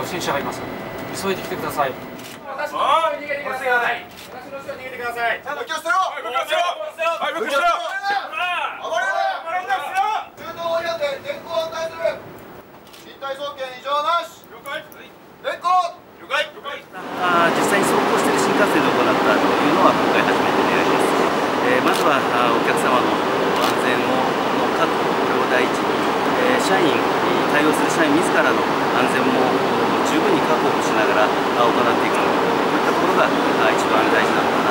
進者がいます。急いで来てください。 私の後ろに逃げてください。私の後ろに逃げてください。ちゃんと気をつけろ。はい、武器を捨てろ。はい、武器を捨てろ。暴れろ。中東をやって電光を案内する。身体操拳異常なし。了解。電光。了解。 実際に走行している新幹線で行ったというのは今回初めてであります。まずはお客様の安全の確保、これを第一に、社員、対応する社員自らの安全も十分に確保しながら行っていく、こういったところが一番大事なのかな。